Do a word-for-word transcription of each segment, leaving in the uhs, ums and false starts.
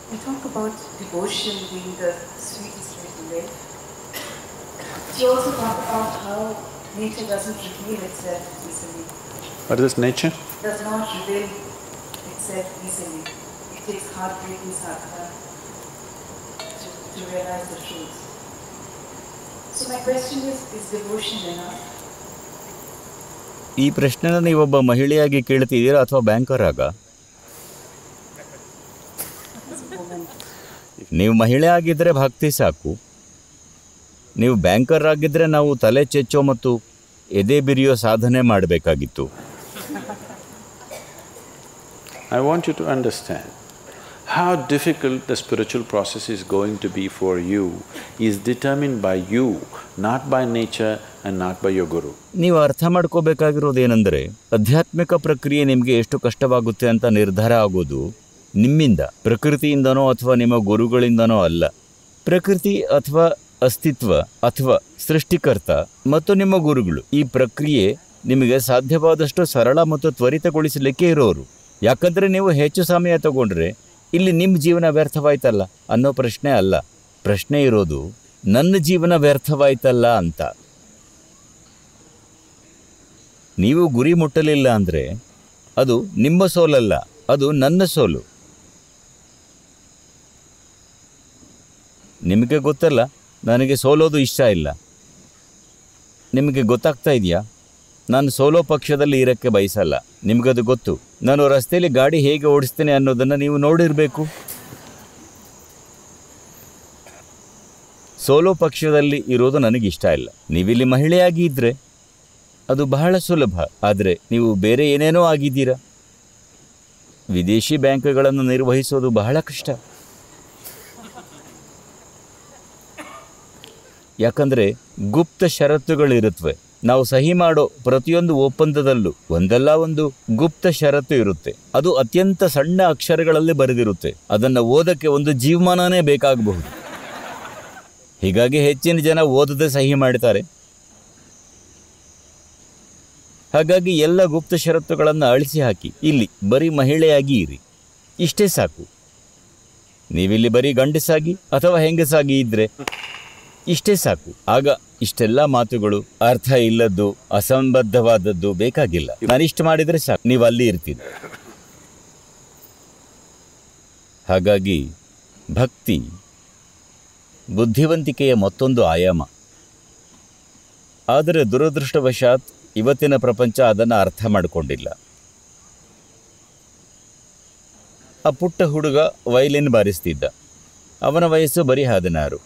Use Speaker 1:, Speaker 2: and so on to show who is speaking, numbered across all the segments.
Speaker 1: You talk about devotion being the sweetest way to live. You also talk about how nature doesn't reveal itself easily.
Speaker 2: What is nature?
Speaker 1: Does not reveal itself easily. It takes heartbreaking sadhana to, to realize the truth. So my question is, is devotion enough?
Speaker 3: ಈ ಪ್ರಶ್ನೆನ ನೀವೊಬ್ಬ ಮಹಿಳೆಯಾಗಿ ಕೇಳ್ತಿದ್ದೀರಾ ಅಥವಾ banker ಆಗ? ನೀವು ಮಹಿಳೆ ಆಗಿದ್ದರೆ ಭಕ್ತಿ ಸಾಕು. ನೀವು ಬ್ಯಾಂಕರ್ ಆಗಿದ್ದರೆ ನಾವು ತಲೆ ಚೆಚ್ಚೋ ಮತ್ತು ಎದೆ ಬಿರಿಯೋ ಸಾಧನೆ ಮಾಡಬೇಕಾಗಿತ್ತು.
Speaker 2: I want you to understand how difficult the spiritual process is going to be for you is determined by you, not by nature and not by your guru.
Speaker 3: ನೀವು ಅರ್ಥ ಮಾಡ್ಕೋಬೇಕಾಗಿರೋದೇನೆಂದರೆ ಆಧ್ಯಾತ್ಮಿಕ ಪ್ರಕ್ರಿಯೆ ನಿಮಗೆ ಎಷ್ಟು ಕಷ್ಟವಾಗುತ್ತೆ ಅಂತ ನಿರ್ಧಾರ ಆಗೋದು ನಿಮ್ಮಿಂದ, ಪ್ರಕೃತಿಯಿಂದನೋ ಅಥವಾ ನಿಮ್ಮ ಗುರುಗಳಿಂದನೋ ಅಲ್ಲ. ಪ್ರಕೃತಿ ಅಥವಾ ಅಸ್ತಿತ್ವ ಅಥವಾ ಸೃಷ್ಟಿಕರ್ತ ಮತ್ತು ನಿಮ್ಮ ಗುರುಗಳು ಈ ಪ್ರಕ್ರಿಯೆ ನಿಮಗೆ ಸಾಧ್ಯವಾದಷ್ಟು ಸರಳ ಮತ್ತು ತ್ವರಿತಗೊಳಿಸಲಿಕ್ಕೆ ಇರೋರು. ಯಾಕಂದರೆ ನೀವು ಹೆಚ್ಚು ಸಮಯ ತಗೊಂಡ್ರೆ ಇಲ್ಲಿ ನಿಮ್ಮ ಜೀವನ ವ್ಯರ್ಥವಾಯ್ತಲ್ಲ ಅನ್ನೋ ಪ್ರಶ್ನೆ ಅಲ್ಲ. ಪ್ರಶ್ನೆ ಇರೋದು ನನ್ನ ಜೀವನ ವ್ಯರ್ಥವಾಯ್ತಲ್ಲ ಅಂತ. ನೀವು ಗುರಿ ಮುಟ್ಟಲಿಲ್ಲ ಅಂದರೆ ಅದು ನಿಮ್ಮ ಸೋಲಲ್ಲ, ಅದು ನನ್ನ ಸೋಲು. ನಿಮಗೆ ಗೊತ್ತಲ್ಲ, ನನಗೆ ಸೋಲೋದು ಇಷ್ಟ ಇಲ್ಲ. ನಿಮಗೆ ಗೊತ್ತಾಗ್ತಾ ಇದೆಯಾ? ನಾನು ಸೋಲೋ ಪಕ್ಷದಲ್ಲಿ ಇರೋಕ್ಕೆ ಬಯಸಲ್ಲ. ನಿಮಗದು ಗೊತ್ತು. ನಾನು ರಸ್ತೆಯಲ್ಲಿ ಗಾಡಿ ಹೇಗೆ ಓಡಿಸ್ತೇನೆ ಅನ್ನೋದನ್ನು ನೀವು ನೋಡಿರಬೇಕು. ಸೋಲೋ ಪಕ್ಷದಲ್ಲಿ ಇರೋದು ನನಗಿಷ್ಟ ಇಲ್ಲ. ನೀವಿಲ್ಲಿ ಮಹಿಳೆಯಾಗಿ ಇದ್ದರೆ ಅದು ಬಹಳ ಸುಲಭ. ಆದರೆ ನೀವು ಬೇರೆ ಏನೇನೋ ಆಗಿದ್ದೀರಾ. ವಿದೇಶಿ ಬ್ಯಾಂಕ್ಗಳನ್ನು ನಿರ್ವಹಿಸೋದು ಬಹಳ ಕಷ್ಟ. ಯಾಕಂದರೆ ಗುಪ್ತ ಷರತ್ತುಗಳಿರುತ್ತವೆ. ನಾವು ಸಹಿ ಮಾಡೋ ಪ್ರತಿಯೊಂದು ಒಪ್ಪಂದದಲ್ಲೂ ಒಂದಲ್ಲ ಒಂದು ಗುಪ್ತ ಷರತ್ತು ಇರುತ್ತೆ. ಅದು ಅತ್ಯಂತ ಸಣ್ಣ ಅಕ್ಷರಗಳಲ್ಲಿ ಬರೆದಿರುತ್ತೆ. ಅದನ್ನು ಓದಕ್ಕೆ ಒಂದು ಜೀವಮಾನನೇ ಬೇಕಾಗಬಹುದು. ಹೀಗಾಗಿ ಹೆಚ್ಚಿನ ಜನ ಓದದೆ ಸಹಿ ಮಾಡ್ತಾರೆ. ಹಾಗಾಗಿ ಎಲ್ಲ ಗುಪ್ತ ಷರತ್ತುಗಳನ್ನು ಅಳಿಸಿ ಹಾಕಿ ಇಲ್ಲಿ ಬರೀ ಮಹಿಳೆಯಾಗಿ ಇರಿ. ಇಷ್ಟೇ ಸಾಕು. ನೀವಿಲ್ಲಿ ಬರೀ ಗಂಡಸಾಗಿ ಅಥವಾ ಹೆಂಗಸಾಗಿ ಇದ್ದರೆ ಇಷ್ಟೇ ಸಾಕು. ಆಗ ಇಷ್ಟೆಲ್ಲ ಮಾತುಗಳು ಅರ್ಥ ಇಲ್ಲದ್ದು, ಅಸಂಬದ್ಧವಾದದ್ದು ಬೇಕಾಗಿಲ್ಲ. ನಾನಿಷ್ಟು ಮಾಡಿದರೆ ಸಾಕು, ನೀವು ಅಲ್ಲಿ ಇರ್ತಿದ್ದೆ. ಹಾಗಾಗಿ ಭಕ್ತಿ ಬುದ್ಧಿವಂತಿಕೆಯ ಮತ್ತೊಂದು ಆಯಾಮ. ಆದರೆ ದುರದೃಷ್ಟವಶಾತ್ ಇವತ್ತಿನ ಪ್ರಪಂಚ ಅದನ್ನು ಅರ್ಥ ಮಾಡಿಕೊಂಡಿಲ್ಲ. ಆ ಪುಟ್ಟ ಹುಡುಗ ವಯಲಿನ್ ಬಾರಿಸ್ತಿದ್ದ. ಅವನ ವಯಸ್ಸು ಬರೀ ಹದಿನಾರು.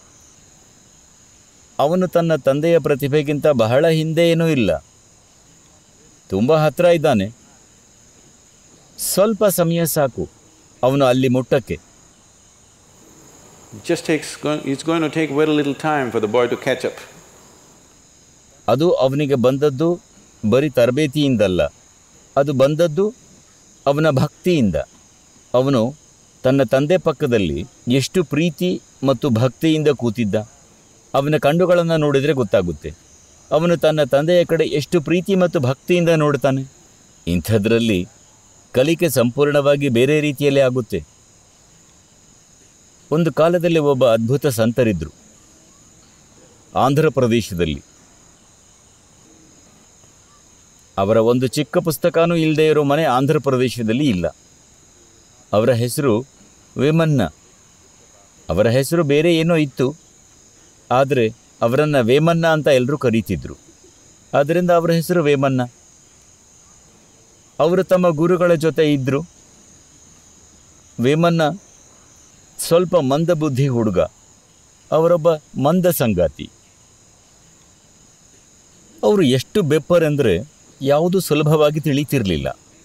Speaker 3: ಅವನು ತನ್ನ ತಂದೆಯ ಪ್ರತಿಭೆಗಿಂತ ಬಹಳ ಹಿಂದೆ ಏನೂ ಇಲ್ಲ. ತುಂಬ ಹತ್ತಿರ ಇದ್ದಾನೆ. ಸ್ವಲ್ಪ ಸಮಯ ಸಾಕು ಅವನು ಅಲ್ಲಿ ಮುಟ್ಟಕ್ಕೆ.
Speaker 2: Just takes, it's going to take very little time for the boy to catch up.
Speaker 3: ಅದು ಅವನಿಗೆ ಬಂದದ್ದು ಬರೀ ತರಬೇತಿಯಿಂದಲ್ಲ, ಅದು ಬಂದದ್ದು ಅವನ ಭಕ್ತಿಯಿಂದ. ಅವನು ತನ್ನ ತಂದೆ ಪಕ್ಕದಲ್ಲಿ ಎಷ್ಟು ಪ್ರೀತಿ ಮತ್ತು ಭಕ್ತಿಯಿಂದ ಕೂತಿದ್ದ. ಅವನ ಕಣ್ಣುಗಳನ್ನು ನೋಡಿದರೆ ಗೊತ್ತಾಗುತ್ತೆ. ಅವನು ತನ್ನ ತಂದೆಯ ಕಡೆ ಎಷ್ಟು ಪ್ರೀತಿ ಮತ್ತು ಭಕ್ತಿಯಿಂದ ನೋಡ್ತಾನೆ. ಇಂಥದ್ರಲ್ಲಿ ಕಲಿಕೆ ಸಂಪೂರ್ಣವಾಗಿ ಬೇರೆ ರೀತಿಯಲ್ಲೇ ಆಗುತ್ತೆ. ಒಂದು ಕಾಲದಲ್ಲಿ ಒಬ್ಬ ಅದ್ಭುತ ಸಂತರಿದ್ದರು ಆಂಧ್ರ ಪ್ರದೇಶದಲ್ಲಿ. ಅವರ ಒಂದು ಚಿಕ್ಕ ಪುಸ್ತಕನೂ ಇಲ್ಲದೆ ಇರೋ ಮನೆ ಆಂಧ್ರ ಪ್ರದೇಶದಲ್ಲಿ ಇಲ್ಲ. ಅವರ ಹೆಸರು ವೇಮನ್ನ. ಅವರ ಹೆಸರು ಬೇರೆ ಏನೋ ಇತ್ತು, ಆದರೆ ಅವರನ್ನು ವೇಮನ್ನ ಅಂತ ಎಲ್ಲರೂ ಕರೀತಿದ್ರು. ಆದ್ದರಿಂದ ಅವರ ಹೆಸರು ವೇಮನ್ನ. ಅವರು ತಮ್ಮ ಗುರುಗಳ ಜೊತೆ ಇದ್ದರು. ವೇಮನ್ನ ಸ್ವಲ್ಪ ಮಂದಬುದ್ಧಿ ಹುಡುಗ, ಅವರೊಬ್ಬ ಮಂದ ಸಂಗಾತಿ. ಅವರು ಎಷ್ಟು ಬೆಪ್ಪರೆಂದರೆ ಯಾವುದು ಸುಲಭವಾಗಿ ತಿಳಿತಿರಲಿಲ್ಲ.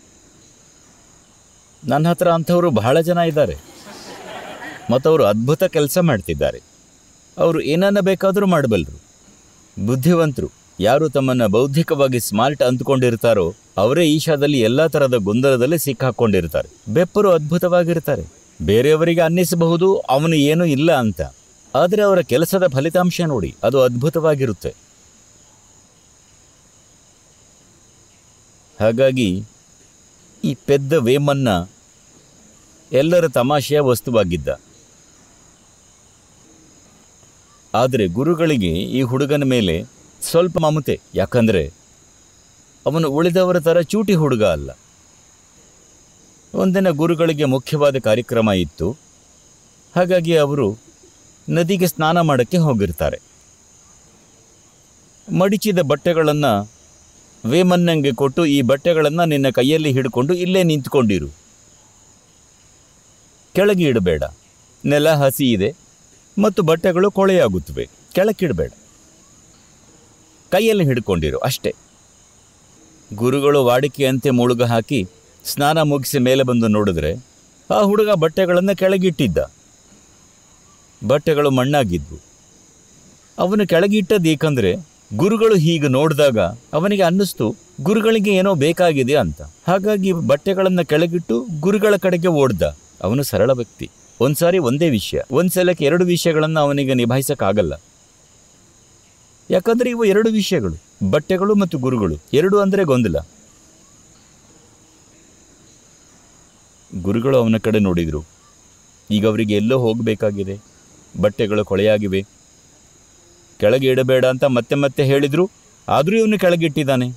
Speaker 3: ನನ್ನ ಹತ್ರ ಅಂಥವರು ಬಹಳ ಜನ ಇದ್ದಾರೆ ಮತ್ತು ಅವರು ಅದ್ಭುತ ಕೆಲಸ ಮಾಡ್ತಿದ್ದಾರೆ. ಅವರು ಏನನ್ನ ಬೇಕಾದರೂ ಮಾಡಬಲ್ಲರು, ಬುದ್ಧಿವಂತರು. ಯಾರು ತಮ್ಮನ್ನು ಬೌದ್ಧಿಕವಾಗಿ ಸ್ಮಾರ್ಟ್ ಅಂದ್ಕೊಂಡಿರ್ತಾರೋ ಅವರೇ ಈಶಾದಲ್ಲಿ ಎಲ್ಲ ಥರದ ಗೊಂದಲದಲ್ಲಿ ಸಿಕ್ಕಾಕ್ಕೊಂಡಿರ್ತಾರೆ. ಬೆಪ್ಪರು ಅದ್ಭುತವಾಗಿರ್ತಾರೆ. ಬೇರೆಯವರಿಗೆ ಅನ್ನಿಸಬಹುದು ಅವನು ಏನೂ ಇಲ್ಲ ಅಂತ, ಆದರೆ ಅವರ ಕೆಲಸದ ಫಲಿತಾಂಶ ನೋಡಿ, ಅದು ಅದ್ಭುತವಾಗಿರುತ್ತೆ. ಹಾಗಾಗಿ ಈ ಪೆದ್ದ ವೇಮನ್ನ ಎಲ್ಲರ ತಮಾಷೆಯ ವಸ್ತುವಾಗಿದ್ದ. ಆದರೆ ಗುರುಗಳಿಗೆ ಈ ಹುಡುಗನ ಮೇಲೆ ಸ್ವಲ್ಪ ಮಮತೆ, ಯಾಕಂದರೆ ಅವನು ಉಳಿದವರ ಥರ ಚೂಟಿ ಹುಡುಗ ಅಲ್ಲ. ಒಂದಿನ ಗುರುಗಳಿಗೆ ಮುಖ್ಯವಾದ ಕಾರ್ಯಕ್ರಮ ಇತ್ತು. ಹಾಗಾಗಿ ಅವರು ನದಿಗೆ ಸ್ನಾನ ಮಾಡೋಕ್ಕೆ ಹೋಗಿರ್ತಾರೆ. ಮಡಿಚಿದ ಬಟ್ಟೆಗಳನ್ನು ವೇಮನ್ನಂಗೆ ಕೊಟ್ಟು, ಈ ಬಟ್ಟೆಗಳನ್ನು ನಿನ್ನ ಕೈಯಲ್ಲಿ ಹಿಡ್ಕೊಂಡು ಇಲ್ಲೇ ನಿಂತ್ಕೊಂಡಿರು, ಕೆಳಗೆ ಇಡಬೇಡ, ನೆಲ ಹಸಿ ಇದೆ ಮತ್ತು ಬಟ್ಟೆಗಳು ಕೊಳೆಯಾಗುತ್ತವೆ, ಕೆಳಕ್ಕಿಡಬೇಡ, ಕೈಯಲ್ಲಿ ಹಿಡ್ಕೊಂಡಿರು ಅಷ್ಟೇ. ಗುರುಗಳು ವಾಡಿಕೆಯಂತೆ ಮುಳುಗ ಹಾಕಿ ಸ್ನಾನ ಮುಗಿಸಿ ಮೇಲೆ ಬಂದು ನೋಡಿದ್ರೆ ಆ ಹುಡುಗ ಬಟ್ಟೆಗಳನ್ನು ಕೆಳಗಿಟ್ಟಿದ್ದ. ಬಟ್ಟೆಗಳು ಮಣ್ಣಾಗಿದ್ವು. ಅವನು ಕೆಳಗಿಟ್ಟದ್ದು ಏಕೆಂದರೆ ಗುರುಗಳು ಹೀಗೆ ನೋಡಿದಾಗ ಅವನಿಗೆ ಅನ್ನಿಸ್ತು ಗುರುಗಳಿಗೆ ಏನೋ ಬೇಕಾಗಿದೆ ಅಂತ. ಹಾಗಾಗಿ ಬಟ್ಟೆಗಳನ್ನು ಕೆಳಗಿಟ್ಟು ಗುರುಗಳ ಕಡೆಗೆ ಓಡ್ದ. ಅವನು ಸರಳ ವ್ಯಕ್ತಿ. ಒಂದ್ಸಾರಿ ಒಂದೇ ವಿಷಯ, ಒಂದ್ಸಲಕ್ಕೆ ಎರಡು ವಿಷಯಗಳನ್ನು ಅವನಿಗೆ ನಿಭಾಯಿಸಕ್ಕಾಗಲ್ಲ. ಯಾಕಂದ್ರೆ ಇವು ಎರಡು ವಿಷಯಗಳು, ಬಟ್ಟೆಗಳು ಮತ್ತು ಗುರುಗಳು, ಎರಡು ಅಂದರೆ ಗೊಂದಲ. ಗುರುಗಳು ಅವನ ಕಡೆ ನೋಡಿದ್ರು. ಈಗ ಅವರಿಗೆ ಎಲ್ಲೋ ಹೋಗಬೇಕಾಗಿದೆ, ಬಟ್ಟೆಗಳು ಕೊಳೆಯಾಗಿವೆ, ಕೆಳಗೆ ಇಡಬೇಡ ಅಂತ ಮತ್ತೆ ಮತ್ತೆ ಹೇಳಿದ್ರು. ಆದರೂ ಇವನು ಕೆಳಗಿಟ್ಟಿದ್ದಾನೆ.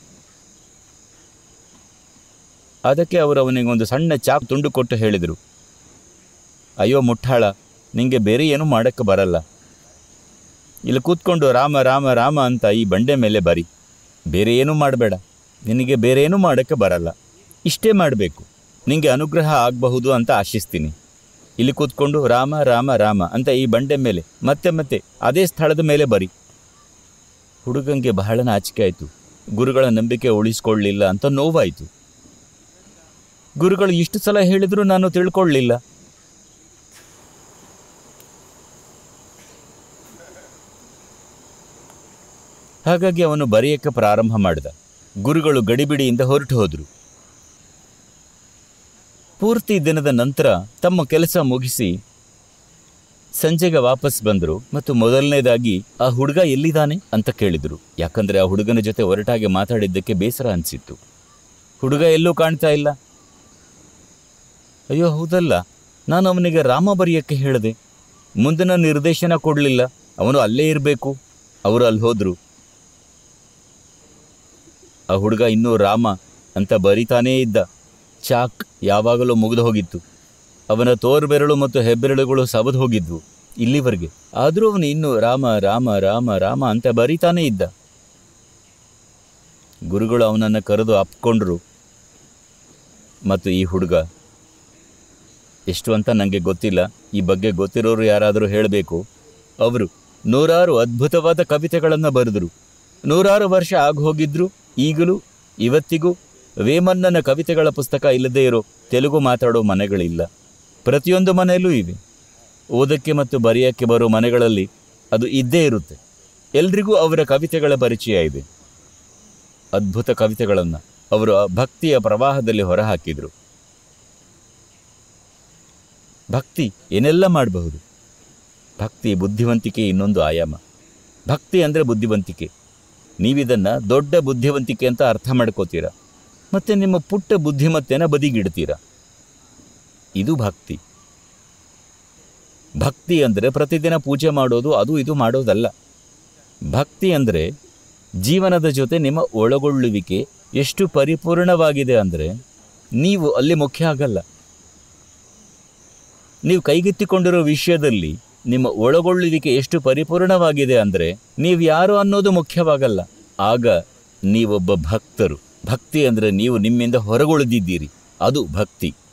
Speaker 3: ಅದಕ್ಕೆ ಅವರು ಅವನಿಗೆ ಒಂದು ಸಣ್ಣ ಚಾಪ್ ತುಂಡು ಕೊಟ್ಟು ಹೇಳಿದರು, ಅಯ್ಯೋ ಮುಟ್ಟಾಳ, ನಿಂಗೆ ಬೇರೆ ಏನೂ ಮಾಡೋಕ್ಕೆ ಬರಲ್ಲ. ಇಲ್ಲಿ ಕೂತ್ಕೊಂಡು ರಾಮ ರಾಮ ರಾಮ ಅಂತ ಈ ಬಂಡೆ ಮೇಲೆ ಬರಿ, ಬೇರೆ ಏನೂ ಮಾಡಬೇಡ, ನಿನಗೆ ಬೇರೆ ಏನೂ ಮಾಡೋಕ್ಕೆ ಬರಲ್ಲ, ಇಷ್ಟೇ ಮಾಡಬೇಕು, ನಿಂಗೆ ಅನುಗ್ರಹ ಆಗಬಹುದು ಅಂತ ಆಶಿಸ್ತೀನಿ. ಇಲ್ಲಿ ಕೂತ್ಕೊಂಡು ರಾಮ ರಾಮ ರಾಮ ಅಂತ ಈ ಬಂಡೆ ಮೇಲೆ ಮತ್ತೆ ಮತ್ತೆ ಅದೇ ಸ್ಥಳದ ಮೇಲೆ ಬರಿ. ಹುಡುಗಂಗೆ ಬಹಳ ನಾಚಿಕೆ ಆಯಿತು. ಗುರುಗಳ ನಂಬಿಕೆ ಉಳಿಸ್ಕೊಳ್ಳಲಿಲ್ಲ ಅಂತ ನೋವಾಯಿತು. ಗುರುಗಳು ಇಷ್ಟು ಸಲ ಹೇಳಿದ್ರು ನಾನು ತಿಳ್ಕೊಳ್ಳಲಿಲ್ಲ. ಹಾಗಾಗಿ ಅವನು ಬರೆಯಕ್ಕೆ ಪ್ರಾರಂಭ ಮಾಡಿದ. ಗುರುಗಳು ಗಡಿಬಿಡಿಯಿಂದ ಹೊರಟು ಹೋದರು. ಪೂರ್ತಿ ದಿನದ ನಂತರ ತಮ್ಮ ಕೆಲಸ ಮುಗಿಸಿ ಸಂಜೆಗೆ ವಾಪಸ್ ಬಂದರು ಮತ್ತು ಮೊದಲನೇದಾಗಿ ಆ ಹುಡುಗ ಎಲ್ಲಿದ್ದಾನೆ ಅಂತ ಕೇಳಿದರು. ಯಾಕಂದರೆ ಆ ಹುಡುಗನ ಜೊತೆ ಹೊರಟಾಗಿ ಮಾತಾಡಿದ್ದಕ್ಕೆ ಬೇಸರ ಅನಿಸಿತ್ತು. ಹುಡುಗ ಎಲ್ಲೂ ಕಾಣ್ತಾ ಇಲ್ಲ. ಅಯ್ಯೋ ಹೌದಲ್ಲ, ನಾನು ಅವನಿಗೆ ರಾಮ ಬರೆಯಕ್ಕೆ ಹೇಳಿದೆ, ಮುಂದಿನ ನಿರ್ದೇಶನ ಕೊಡಲಿಲ್ಲ, ಅವನು ಅಲ್ಲೇ ಇರಬೇಕು. ಅವರು ಅಲ್ಲಿ ಹೋದರು. ಆ ಹುಡುಗ ಇನ್ನೂ ರಾಮ ಅಂತ ಬರಿತಾನೇ ಇದ್ದ. ಚಾಕ್ ಯಾವಾಗಲೂ ಮುಗಿದು ಹೋಗಿತ್ತು. ಅವನ ತೋರ್ಬೆರಳು ಮತ್ತು ಹೆಬ್ಬೆರಳುಗಳು ಸಬದು ಹೋಗಿದ್ವು ಇಲ್ಲಿವರೆಗೆ. ಆದರೂ ಅವನು ಇನ್ನೂ ರಾಮ ರಾಮ ರಾಮ ರಾಮ ಅಂತ ಬರಿತಾನೇ ಇದ್ದ. ಗುರುಗಳು ಅವನನ್ನು ಕರೆದು ಅಪ್ಕೊಂಡ್ರು. ಮತ್ತು ಈ ಹುಡುಗ ಎಷ್ಟು ಅಂತ ನನಗೆ ಗೊತ್ತಿಲ್ಲ, ಈ ಬಗ್ಗೆ ಗೊತ್ತಿರೋರು ಯಾರಾದರೂ ಹೇಳಬೇಕು. ಅವರು ನೂರಾರು ಅದ್ಭುತವಾದ ಕವಿತೆಗಳನ್ನು ಬರೆದರು. ನೂರಾರು ವರ್ಷ ಆಗೋಗಿದ್ರು ಈಗಲೂ ಇವತ್ತಿಗೂ ವೇಮನ್ನನ ಕವಿತೆಗಳ ಪುಸ್ತಕ ಇಲ್ಲದೇ ಇರೋ ತೆಲುಗು ಮಾತಾಡೋ ಮನೆಗಳಿಲ್ಲ. ಪ್ರತಿಯೊಂದು ಮನೆಯಲ್ಲೂ ಇವೆ. ಓದಕ್ಕೆ ಮತ್ತು ಬರೆಯೋಕ್ಕೆ ಬರೋ ಮನೆಗಳಲ್ಲಿ ಅದು ಇದ್ದೇ ಇರುತ್ತೆ. ಎಲ್ರಿಗೂ ಅವರ ಕವಿತೆಗಳ ಪರಿಚಯ ಇದೆ. ಅದ್ಭುತ ಕವಿತೆಗಳನ್ನು ಅವರು ಭಕ್ತಿಯ ಪ್ರವಾಹದಲ್ಲಿ ಹೊರಹಾಕಿದರು. ಭಕ್ತಿ ಏನೆಲ್ಲ ಮಾಡಬಹುದು. ಭಕ್ತಿ ಬುದ್ಧಿವಂತಿಕೆ ಇನ್ನೊಂದು ಆಯಾಮ. ಭಕ್ತಿ ಅಂದರೆ ಬುದ್ಧಿವಂತಿಕೆ. ನೀವಿದನ್ನು ದೊಡ್ಡ ಬುದ್ಧಿವಂತಿಕೆ ಅಂತ ಅರ್ಥ ಮಾಡ್ಕೋತೀರ ಮತ್ತು ನಿಮ್ಮ ಪುಟ್ಟ ಬುದ್ಧಿಮತ್ತೆನ ಬದಿಗಿಡ್ತೀರ. ಇದು ಭಕ್ತಿ. ಭಕ್ತಿ ಅಂದರೆ ಪ್ರತಿದಿನ ಪೂಜೆ ಮಾಡೋದು, ಅದು ಇದು ಮಾಡೋದಲ್ಲ. ಭಕ್ತಿ ಅಂದರೆ ಜೀವನದ ಜೊತೆ ನಿಮ್ಮ ಒಳಗೊಳ್ಳುವಿಕೆ ಎಷ್ಟು ಪರಿಪೂರ್ಣವಾಗಿದೆ ಅಂದರೆ ನೀವು ಅಲ್ಲಿ ಮುಖ್ಯ ಆಗಲ್ಲ. ನೀವು ಕೈಗೆತ್ತಿಕೊಂಡಿರೋ ವಿಷಯದಲ್ಲಿ ನಿಮ್ಮ ಒಳಗೊಳ್ಳುವಿಕೆ ಎಷ್ಟು ಪರಿಪೂರ್ಣವಾಗಿದೆ ಅಂದರೆ ನೀವು ಯಾರು ಅನ್ನೋದು ಮುಖ್ಯವಾಗಲ್ಲ. ಆಗ ನೀವೊಬ್ಬ ಭಕ್ತರು. ಭಕ್ತಿ ಅಂದರೆ ನೀವು ನಿಮ್ಮಿಂದ ಹೊರಗುಳಿದಿದ್ದೀರಿ, ಅದು ಭಕ್ತಿ.